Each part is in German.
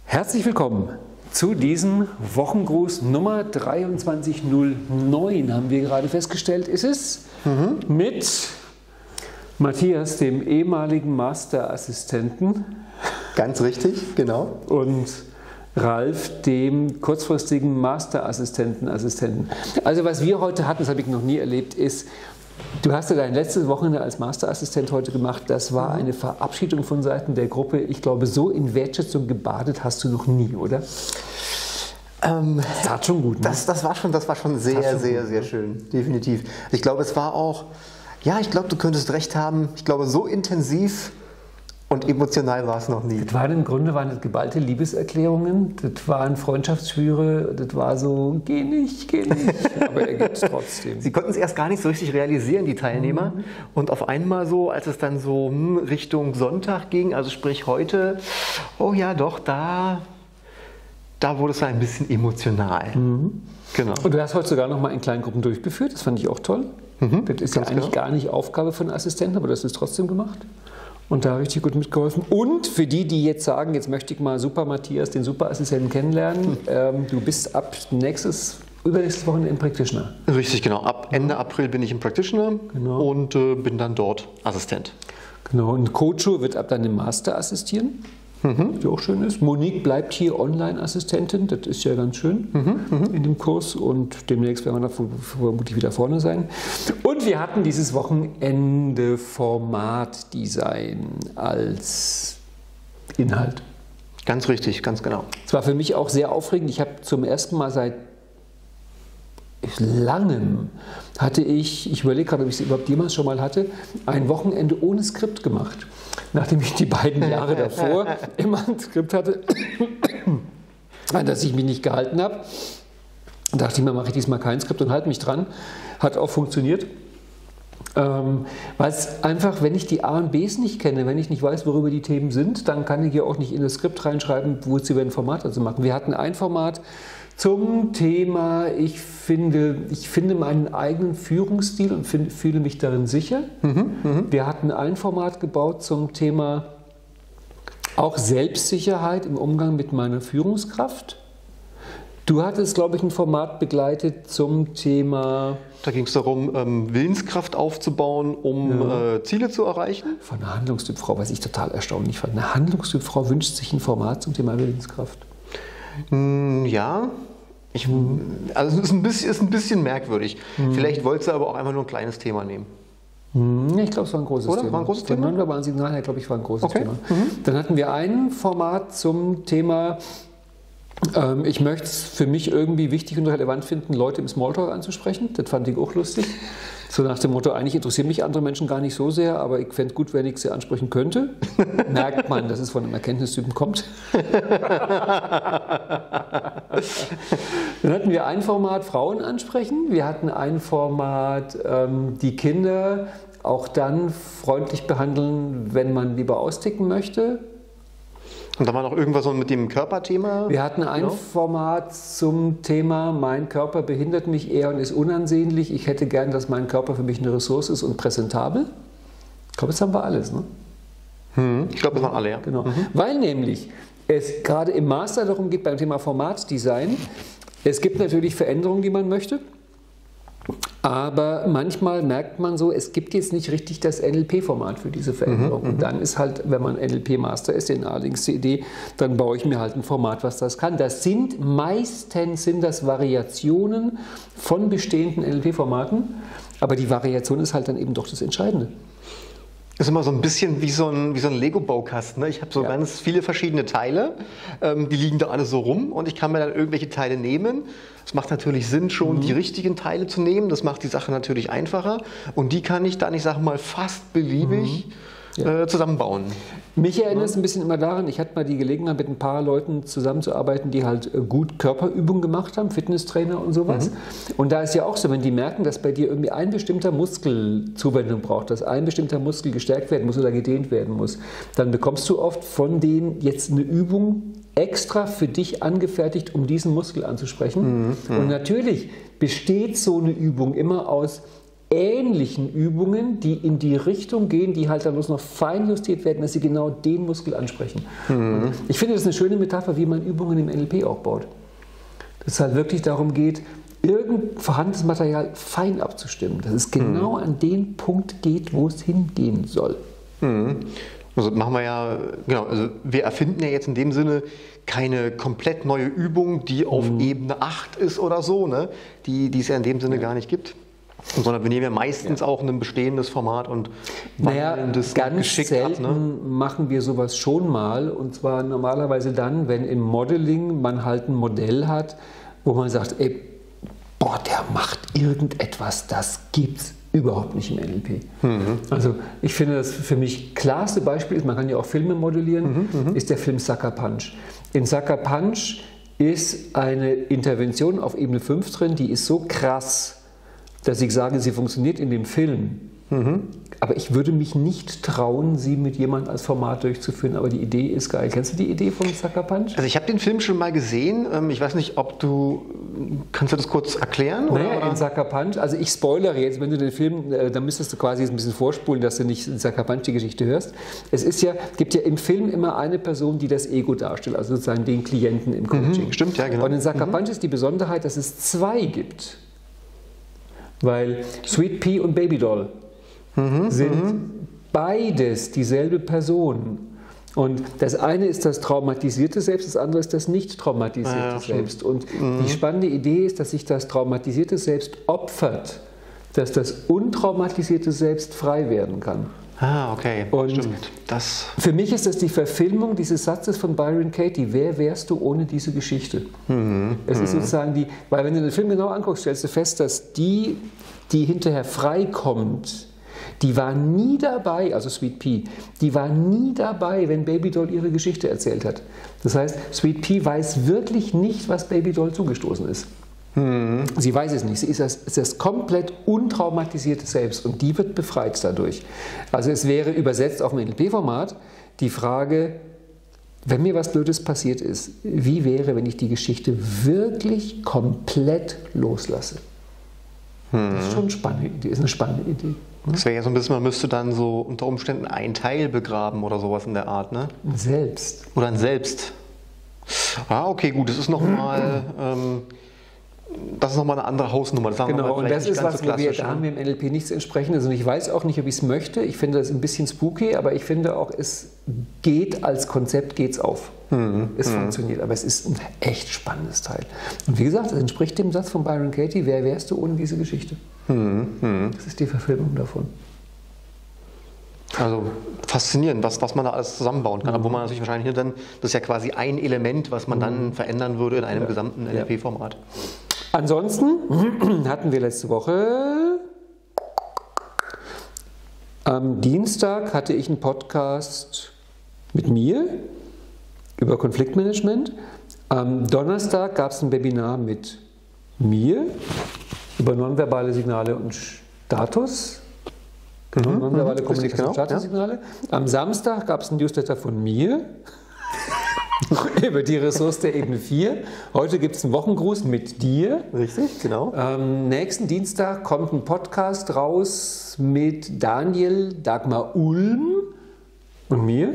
Herzlich willkommen zu diesem Wochengruß Nummer 2309, haben wir gerade festgestellt, ist es, mit Matthias, dem ehemaligen Masterassistenten. Ganz richtig, genau. Und Ralf, dem kurzfristigen Masterassistenten. Also was wir heute hatten, das habe ich noch nie erlebt, ist, du hast ja dein letztes Wochenende als Masterassistent heute gemacht. Das war eine Verabschiedung von Seiten der Gruppe. Ich glaube, so in Wertschätzung gebadet hast du noch nie, oder? Das tat schon gut. Ne? Das war schon sehr schön, definitiv. Ich glaube, es war auch, ja, ich glaube, du könntest recht haben. Ich glaube, so intensiv und emotional war es noch nie. Das waren im Grunde geballte Liebeserklärungen, das waren Freundschaftsschwüre, das war so, geh nicht, aber er geht es trotzdem. Sie konnten es erst gar nicht so richtig realisieren, die Teilnehmer. Und auf einmal so, als es dann so Richtung Sonntag ging, also sprich heute, oh ja doch, da wurde es dann ein bisschen emotional. Genau. Und du hast heute sogar noch mal in kleinen Gruppen durchgeführt, das fand ich auch toll. Das ist ja eigentlich gar nicht Aufgabe von Assistenten, aber das ist trotzdem gemacht. Und da richtig gut mitgeholfen. Und für die, die jetzt sagen, jetzt möchte ich mal Super Matthias, den Superassistenten kennenlernen, du bist ab übernächstes Wochenende im Practitioner. Richtig, genau. Ab Ende April bin ich im Practitioner und bin dann dort Assistent. Genau, und Kocho wird ab dann dem Master assistieren, was auch schön ist. Monique bleibt hier Online-Assistentin, das ist ja ganz schön in dem Kurs und demnächst werden wir da vermutlich wieder vorne sein. Und wir hatten dieses Wochenende Formatdesign als Inhalt. Ganz richtig, ganz genau. Es war für mich auch sehr aufregend. Ich habe zum ersten Mal seit langem ich überlege gerade, ob ich es überhaupt jemals schon mal hatte, ein Wochenende ohne Skript gemacht. Nachdem ich die beiden Jahre davor immer ein Skript hatte, an das ich mich nicht gehalten habe, dachte ich mir, mache ich diesmal kein Skript und halte mich dran. Hat auch funktioniert. Weil es einfach, wenn ich die A und Bs nicht kenne, wenn ich nicht weiß, worüber die Themen sind, dann kann ich ja auch nicht in das Skript reinschreiben, wo sie ein Format also machen. Wir hatten ein Format zum Thema, ich finde meinen eigenen Führungsstil und fühle mich darin sicher. Wir hatten ein Format gebaut zum Thema auch Selbstsicherheit im Umgang mit meiner Führungskraft. Du hattest, glaube ich, ein Format begleitet zum Thema... Da ging es darum, Willenskraft aufzubauen, um Ziele zu erreichen. Von einer Handlungstypfrau, was ich total erstaunlich fand. Eine Handlungstypfrau wünscht sich ein Format zum Thema Willenskraft. Ja, also es ist ein bisschen merkwerkig. Vielleicht wollte sie aber auch einfach nur ein kleines Thema nehmen. Ich glaube, es war ein großes Thema. War ein großes Thema? Von Signal her, glaube ich, war ein großes Thema. Dann hatten wir ein Format zum Thema, ich möchte es für mich irgendwie wichtig und relevant finden, Leute im Smalltalk anzusprechen. Das fand ich auch lustig. So nach dem Motto, eigentlich interessieren mich andere Menschen gar nicht so sehr, aber ich fände es gut, wenn ich sie ansprechen könnte. Merkt man, dass es von einem Erkenntnistypen kommt. Dann hatten wir ein Format Frauen ansprechen. Wir hatten ein Format die Kinder auch dann freundlich behandeln, wenn man lieber austicken möchte. Und da war noch irgendwas so mit dem Körperthema? Wir hatten ein Format zum Thema, mein Körper behindert mich eher und ist unansehnlich. Ich hätte gern, dass mein Körper für mich eine Ressource ist und präsentabel. Ich glaube, das haben wir alles. Ne? Ich glaube, das waren alle, ja. Genau. Weil nämlich es gerade im Master darum geht, beim Thema Formatdesign, es gibt natürlich Veränderungen, die man möchte. Aber manchmal merkt man so, es gibt jetzt nicht richtig das NLP-Format für diese Veränderung. Und dann ist halt, wenn man NLP-Master ist, in allerdings die Idee, dann baue ich mir halt ein Format, was das kann. Meistens sind das Variationen von bestehenden NLP-Formaten, aber die Variation ist halt dann eben doch das Entscheidende. Das ist immer so ein bisschen wie so ein Lego-Baukasten. Ne? Ich habe so ganz viele verschiedene Teile, die liegen da alle so rum und ich kann mir dann irgendwelche Teile nehmen. Es macht natürlich Sinn, schon die richtigen Teile zu nehmen. Das macht die Sache natürlich einfacher und die kann ich dann, ich sage mal, fast beliebig zusammenbauen. Mich erinnert es ein bisschen immer daran, ich hatte mal die Gelegenheit, mit ein paar Leuten zusammenzuarbeiten, die halt gut Körperübungen gemacht haben, Fitnesstrainer und sowas. Und da ist ja auch so, wenn die merken, dass bei dir irgendwie ein bestimmter Muskel Zuwendung braucht, dass ein bestimmter Muskel gestärkt werden muss oder gedehnt werden muss, dann bekommst du oft von denen jetzt eine Übung extra für dich angefertigt, um diesen Muskel anzusprechen. Und natürlich besteht so eine Übung immer aus ähnlichen Übungen, die in die Richtung gehen, die halt dann bloß noch fein justiert werden, dass sie genau den Muskel ansprechen. Und ich finde, das ist eine schöne Metapher, wie man Übungen im NLP auch baut. Dass es halt wirklich darum geht, irgend vorhandenes Material fein abzustimmen, dass es genau an den Punkt geht, wo es hingehen soll. Also machen wir ja, genau, also wir erfinden ja jetzt in dem Sinne keine komplett neue Übung, die auf Ebene 8 ist oder so, ne? Die es ja in dem Sinne gar nicht gibt. Sondern wir nehmen ja meistens auch ein bestehendes Format und das ganz geschickt selten ab, ne? Machen wir sowas schon mal, und zwar normalerweise dann, wenn im Modeling man halt ein Modell hat, wo man sagt, ey, boah, der macht irgendetwas, das gibt's überhaupt nicht im NLP. Also ich finde, das für mich klarste Beispiel ist, man kann ja auch Filme modellieren, ist der Film Sucker Punch. In Sucker Punch ist eine Intervention auf Ebene 5 drin, die ist so krass, dass ich sage, sie funktioniert in dem Film. Aber ich würde mich nicht trauen, sie mit jemandem als Format durchzuführen. Aber die Idee ist geil. Kennst du die Idee von Sucker Punch? Also ich habe den Film schon mal gesehen. Ich weiß nicht, kannst du das kurz erklären? Naja, in Sucker Punch, also ich spoilere jetzt, wenn du den Film, dann müsstest du quasi ein bisschen vorspulen, dass du nicht in Sucker Punch die Geschichte hörst. Es gibt ja im Film immer eine Person, die das Ego darstellt, also sozusagen den Klienten im Coaching. Stimmt, ja, genau. Und in Sucker Punch ist die Besonderheit, dass es 2 gibt. Weil Sweet Pea und Babydoll sind beides dieselbe Person. Und das eine ist das traumatisierte Selbst, das andere ist das nicht traumatisierte Selbst. Und die spannende Idee ist, dass sich das traumatisierte Selbst opfert, dass das untraumatisierte Selbst frei werden kann. Ah, okay. Und stimmt. Für mich ist das die Verfilmung dieses Satzes von Byron Katie. Wer wärst du ohne diese Geschichte? Es ist sozusagen weil wenn du den Film genau anguckst, stellst du fest, dass die hinterher freikommt, die war nie dabei, also Sweet Pea, die war nie dabei, wenn Babydoll ihre Geschichte erzählt hat. Das heißt, Sweet Pea weiß wirklich nicht, was Babydoll zugestoßen ist. Sie weiß es nicht. Sie ist das komplett untraumatisierte Selbst und die wird befreit dadurch. Also es wäre übersetzt auf dem NLP-Format die Frage, wenn mir was Blödes passiert ist, wie wäre, wenn ich die Geschichte wirklich komplett loslasse? Das ist schon eine spannende Idee. Das wäre ja so ein bisschen, man müsste dann so unter Umständen einen Teil begraben oder sowas in der Art, ne? Ein Selbst. Oder ein Selbst. Ah, okay, gut, das ist nochmal eine andere Hausnummer. Das genau, und das ist was, da haben wir im NLP nichts entsprechendes. Und ich weiß auch nicht, ob ich es möchte. Ich finde das ein bisschen spooky, aber ich finde auch, es geht als Konzept, geht's auf. Es funktioniert, aber es ist ein echt spannendes Teil. Und wie gesagt, es entspricht dem Satz von Byron Katie, wer wärst du ohne diese Geschichte? Das ist die Verfilmung davon. Also faszinierend, was man da alles zusammenbauen kann, obwohl man natürlich wahrscheinlich dann, das ist ja quasi ein Element, was man dann verändern würde in einem gesamten NLP-Format. Ansonsten hatten wir letzte Woche, am Dienstag hatte ich einen Podcast mit mir über Konfliktmanagement. Am Donnerstag gab es ein Webinar mit mir über nonverbale Signale und Status. Genau, nonverbale Kommunikation und Statussignale. Am Samstag gab es ein Newsletter von mir über die Ressource der Ebene 4. Heute gibt es einen Wochengruß mit dir. Richtig, genau. Am nächsten Dienstag kommt ein Podcast raus mit Daniel Dagmar Ulm und mir.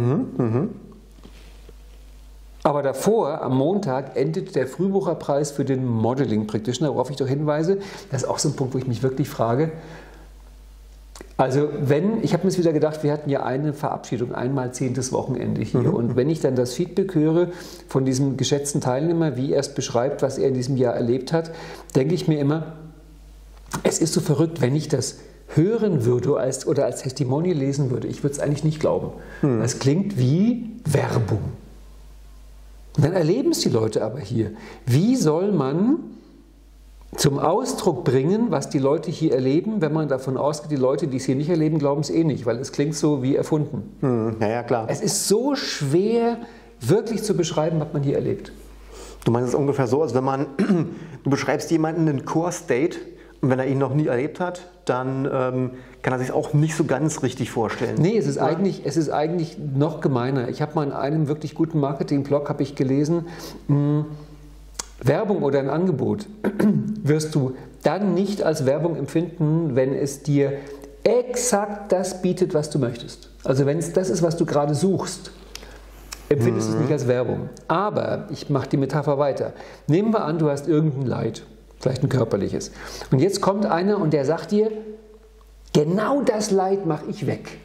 Aber davor, am Montag, endet der Frühbucherpreis für den Modeling Practitioner, worauf ich doch hinweise. Das ist auch so ein Punkt, wo ich mich wirklich frage. Also ich habe mir jetzt wieder gedacht, wir hatten ja eine Verabschiedung, einmal 10. Wochenende hier. Und wenn ich dann das Feedback höre von diesem geschätzten Teilnehmer, wie er es beschreibt, was er in diesem Jahr erlebt hat, denke ich mir immer, es ist so verrückt, wenn ich das hören würde oder als Testimonial lesen würde. Ich würde es eigentlich nicht glauben. Es klingt wie Werbung. Und dann erleben es die Leute aber hier. Wie soll man zum Ausdruck bringen, was die Leute hier erleben, wenn man davon ausgeht, die Leute, die es hier nicht erleben, glauben es eh nicht, weil es klingt so wie erfunden. Ja, klar. Es ist so schwer, wirklich zu beschreiben, was man hier erlebt. Du meinst es ungefähr so, als wenn du beschreibst jemanden einen Core-State und wenn er ihn noch nie erlebt hat, dann kann er sich auch nicht so ganz richtig vorstellen. Nee, es ist eigentlich noch gemeiner. Ich habe mal in einem wirklich guten Marketing-Blog gelesen, Werbung oder ein Angebot wirst du dann nicht als Werbung empfinden, wenn es dir exakt das bietet, was du möchtest. Also wenn es das ist, was du gerade suchst, empfindest du es nicht als Werbung. Aber ich mache die Metapher weiter. Nehmen wir an, du hast irgendein Leid, vielleicht ein körperliches. Und jetzt kommt einer und der sagt dir, genau das Leid mache ich weg.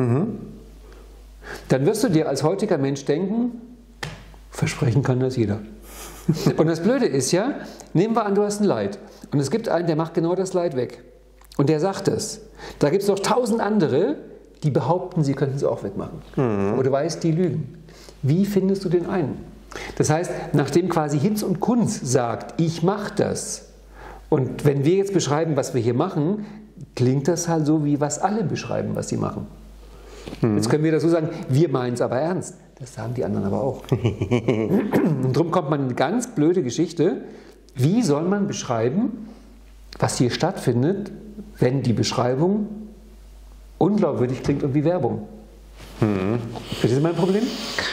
Dann wirst du dir als heutiger Mensch denken, versprechen kann das jeder. Und das Blöde ist ja, nehmen wir an, du hast ein Leid. Und es gibt einen, der macht genau das Leid weg. Und der sagt es. Da gibt es noch 1000 andere, die behaupten, sie könnten es auch wegmachen. Aber du weißt, die lügen. Wie findest du den einen? Das heißt, nachdem quasi Hinz und Kunz sagt, ich mache das. Und wenn wir jetzt beschreiben, was wir hier machen, klingt das halt so, wie was alle beschreiben, was sie machen. Jetzt können wir dazu sagen, wir meinen es aber ernst. Das sagen die anderen aber auch. Und darum kommt man in eine ganz blöde Geschichte. Wie soll man beschreiben, was hier stattfindet, wenn die Beschreibung unglaubwürdig klingt und wie Werbung? Ist das mein Problem?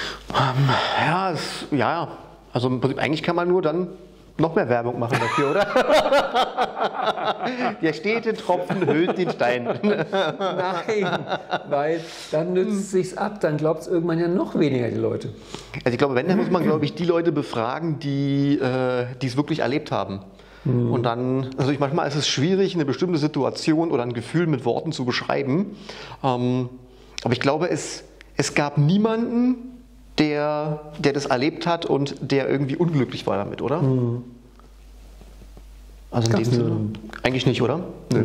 Ja, also im Prinzip, eigentlich kann man nur dann noch mehr Werbung machen dafür, oder? Der stete Tropfen höhlt den Stein. Nein, weil dann nützt es sich ab, dann glaubt es irgendwann ja noch weniger die Leute. Also ich glaube, wenn, dann muss man, glaube ich, die Leute befragen, die es wirklich erlebt haben. Und dann, also manchmal ist es schwierig, eine bestimmte Situation oder ein Gefühl mit Worten zu beschreiben. Aber ich glaube, es gab niemanden, der das erlebt hat und der irgendwie unglücklich war damit, oder? Also in dem Sinne eigentlich nicht, oder?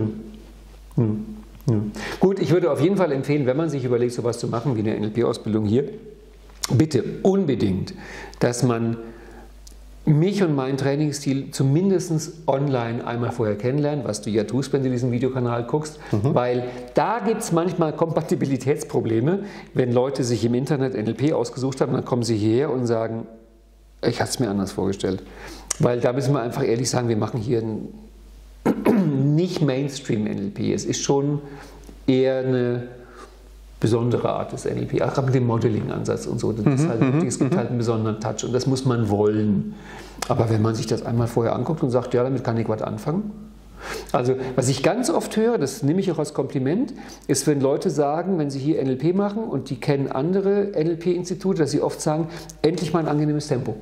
Gut, ich würde auf jeden Fall empfehlen, wenn man sich überlegt, sowas zu machen wie eine NLP-Ausbildung hier, bitte unbedingt, dass man mich und meinen Trainingsstil zumindest online einmal vorher kennenlernen, was du ja tust, wenn du diesen Videokanal guckst, weil da gibt es manchmal Kompatibilitätsprobleme, wenn Leute sich im Internet NLP ausgesucht haben, dann kommen sie hierher und sagen, ich hatte es mir anders vorgestellt. Weil da müssen wir einfach ehrlich sagen, wir machen hier nicht Mainstream-NLP, es ist schon eher eine besondere Art des NLP, auch mit dem Modeling-Ansatz und so. Das ist halt, es gibt halt einen besonderen Touch und das muss man wollen. Aber wenn man sich das einmal vorher anguckt und sagt, ja, damit kann ich was anfangen. Also, was ich ganz oft höre, das nehme ich auch als Kompliment, ist, wenn Leute sagen, wenn sie hier NLP machen und die kennen andere NLP-Institute, dass sie oft sagen, endlich mal ein angenehmes Tempo.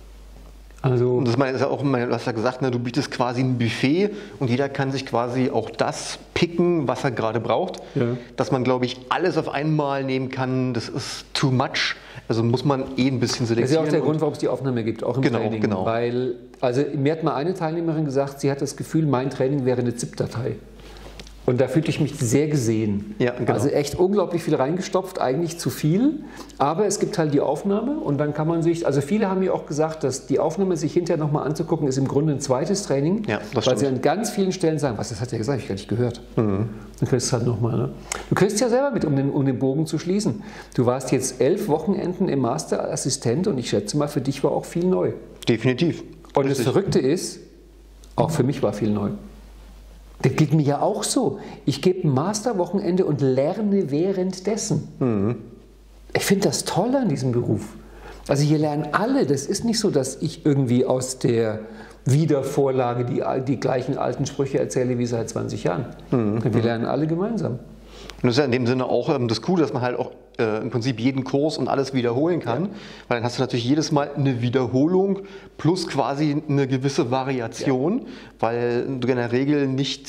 Also das ist ja auch, du hast ja gesagt, ne, du bietest quasi ein Buffet und jeder kann sich quasi auch das picken, was er gerade braucht. Ja. Dass man, glaube ich, alles auf einmal nehmen kann, das ist too much. Also muss man ein bisschen selektieren. Das ist ja auch der Grund, warum es die Aufnahme gibt, auch im Training. Genau. Weil, also mir hat mal eine Teilnehmerin gesagt, sie hat das Gefühl, mein Training wäre eine ZIP-Datei. Und da fühlte ich mich sehr gesehen. Ja, genau. Also echt unglaublich viel reingestopft, eigentlich zu viel. Aber es gibt halt die Aufnahme und dann kann man sich, also viele haben mir auch gesagt, dass die Aufnahme sich hinterher nochmal anzugucken, ist im Grunde ein zweites Training. Ja, das weil sie an ganz vielen Stellen sagen, was, das hat er gesagt, hab ich gar nicht gehört. Dann kriegst du es halt nochmal. Ne? Du kriegst ja selber mit, um den Bogen zu schließen. Du warst jetzt 11 Wochenenden im Masterassistent und ich schätze mal, für dich war auch viel neu. Definitiv. Und das Verrückte ist, auch für mich war viel neu. Das geht mir ja auch so. Ich gebe ein Masterwochenende und lerne währenddessen. Ich finde das toll an diesem Beruf. Also hier lernen alle. Das ist nicht so, dass ich irgendwie aus der Wiedervorlage die gleichen alten Sprüche erzähle wie seit 20 Jahren. Wir lernen alle gemeinsam. Und das ist ja in dem Sinne auch das Coole, dass man halt auch im Prinzip jeden Kurs und alles wiederholen kann, weil dann hast du natürlich jedes Mal eine Wiederholung plus quasi eine gewisse Variation, weil du in der Regel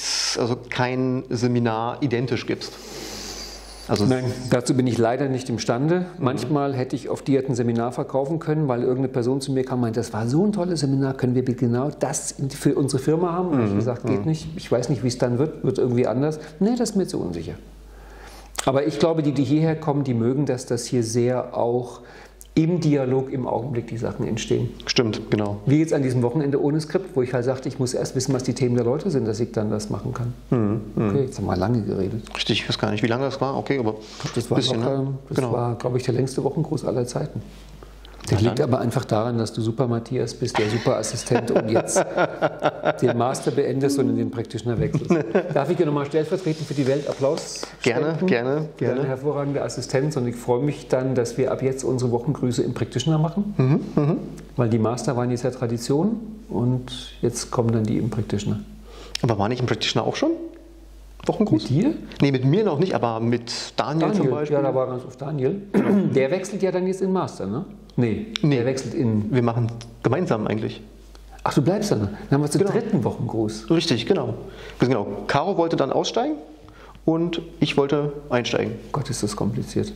kein Seminar identisch gibst. Also nein, dazu bin ich leider nicht imstande. Manchmal hätte ich auf die ein Seminar verkaufen können, weil irgendeine Person zu mir kam und meinte, das war so ein tolles Seminar, können wir genau das für unsere Firma haben? Und ich habe gesagt, geht nicht, ich weiß nicht, wie es dann wird irgendwie anders. Nee, das ist mir zu unsicher. Aber ich glaube, die hierher kommen, die mögen das hier sehr auch im Dialog im Augenblick die Sachen entstehen. Stimmt, genau. Wie jetzt an diesem Wochenende ohne Skript, wo ich halt sagte, ich muss erst wissen, was die Themen der Leute sind, dass ich dann das machen kann. Okay, jetzt haben wir lange geredet. Richtig, ich weiß gar nicht, wie lange das war. Okay, aber das war, bisschen, war, glaube ich, der längste Wochenkurs aller Zeiten. Das liegt aber einfach daran, dass du super Matthias bist, der super Assistent und jetzt den Master beendest und in den Practitioner wechselst. Darf ich dir nochmal stellvertretend für die Welt Applaus schenken? Gerne. Eine hervorragende Assistenz und ich freue mich dann, dass wir ab jetzt unsere Wochengrüße im Practitioner machen, weil die Master waren jetzt ja Tradition und jetzt kommen dann die im Practitioner. Aber war nicht im Practitioner auch schon Wochengruß? Mit dir? Nee, mit mir noch nicht, aber mit Daniel zum Beispiel. Ja, da war ganz oft Daniel. Der wechselt ja dann jetzt in Master, ne? Nee, der wechselt in... Wir machen gemeinsam eigentlich. Ach, du bleibst dann. Dann haben wir zum dritten Wochengruß. Richtig, genau. Caro wollte dann aussteigen und ich wollte einsteigen. Gott, ist das kompliziert.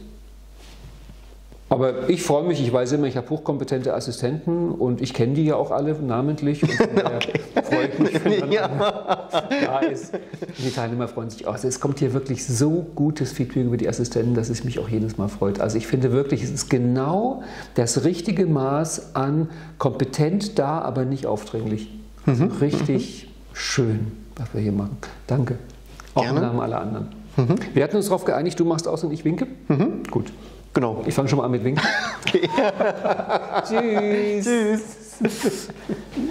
Aber ich freue mich, ich weiß immer, ich habe hochkompetente Assistenten und ich kenne die ja auch alle namentlich. Und freue ich mich, wenn man da ist. Und die Teilnehmer freuen sich auch. Also es kommt hier wirklich so gutes Feedback über die Assistenten, dass es mich auch jedes Mal freut. Also ich finde wirklich, es ist genau das richtige Maß an kompetent da, aber nicht aufdringlich. Also richtig schön, was wir hier machen. Danke. Auch im Namen aller anderen. Wir hatten uns darauf geeinigt, du machst aus und ich winke. Gut. Genau. Ich fange schon mal an mit Winken. Okay. Tschüss. Tschüss.